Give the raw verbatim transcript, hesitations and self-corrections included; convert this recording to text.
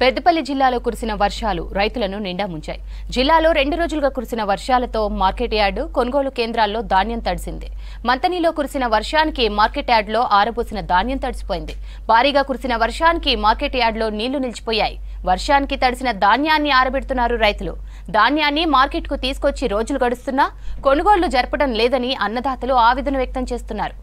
పెద్దపల్లి జిల్లాలో కురిసిన వర్షాలు రైతులను నిండా ముంచాయి. జిల్లాలో రెండు రోజులుగా కురిసిన వర్షాలతో మార్కెట్ యార్డు, కొనుగోలు కేంద్రాల్లో ధాన్యం తడిసింది. మంతనిలో కురిసిన వర్షానికి మార్కెట్ యార్డులో ఆరబోసిన ధాన్యం తడిసిపోయింది. భారీగా కురిసిన వర్షానికి మార్కెట్ యార్డులో నీళ్లు నిలిచిపోయాయి. వర్షానికి తడిసిన ధాన్యాన్ని ఆరబెడుతున్నారు రైతులు. ధాన్యాన్ని మార్కెట్కు తీసుకొచ్చి రోజులు గడుస్తున్నా కొనుగోళ్లు జరపడం లేదని అన్నదాతలు ఆవేదన వ్యక్తం చేస్తున్నారు.